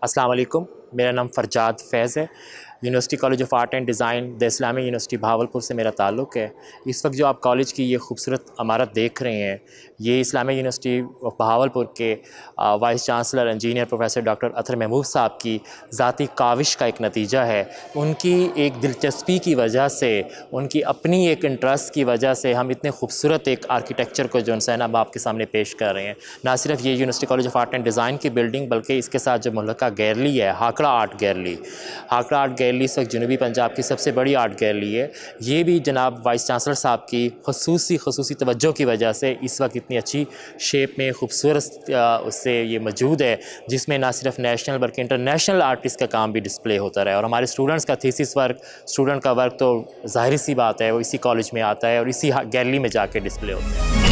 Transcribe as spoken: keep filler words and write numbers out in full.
अस्सलाम वालेकुम, मेरा नाम फ़रजाद फैज़ है। University college of art and design the Islamic university Bahawalpur से मेरा ताल्लुक़ है। इस वक्त जो आप कॉलेज की ये खूबसूरत इमारत देख रहे हैं, ये इस्लामिक यूनिवर्सिटी ऑफ भावलपुर के vice chancellor engineer professor doctor Athar Mahmood साहब की ज़ाती काविश का एक नतीजा है। उनकी एक दिलचस्पी की वजह से, उनकी अपनी एक इंटरेस्ट की वजह से हम इतने खूबसूरत एक आर्किटेक्चर को जो है ना अब आपके सामने पेश कर रहे हैं। ना सिर्फ ये university college of art and design की बिल्डिंग, बल्कि इसके साथ जो मुल्का गैलरी है, Hakra art gallery Hakra art gallery इस वक्त जनूबी पंजाब की सबसे बड़ी आर्ट गैलरी है। ये भी जनाब वाइस चांसलर साहब की खसूसी खसूसी तवज्जो की वजह से इस वक्त इतनी अच्छी शेप में खूबसूरत उससे ये मौजूद है, जिसमें ना सिर्फ नेशनल बल्कि इंटरनेशनल आर्टिस्ट का काम भी डिस्प्ले होता रहा है। और हमारे स्टूडेंट्स का थीसिस वर्क, स्टूडेंट का वर्क तो ज़ाहिर सी बात है वो इसी कॉलेज में आता है और इसी गैलरी में जाके डिस्प्ले होता है।